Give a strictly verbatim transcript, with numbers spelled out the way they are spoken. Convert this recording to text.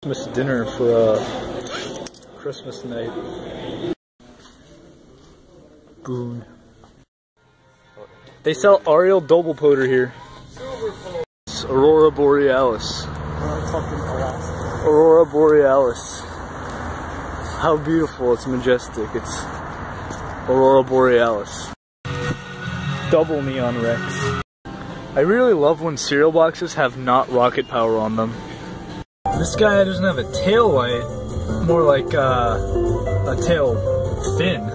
Christmas dinner for uh, Christmas night. Boon. They sell Ariel Doppelpoter here. It's Aurora Borealis. Aurora Borealis. How beautiful, it's majestic. It's Aurora Borealis. Double neon Rex. I really love when cereal boxes have not rocket power on them. This guy doesn't have a tail light, more like uh, a tail fin.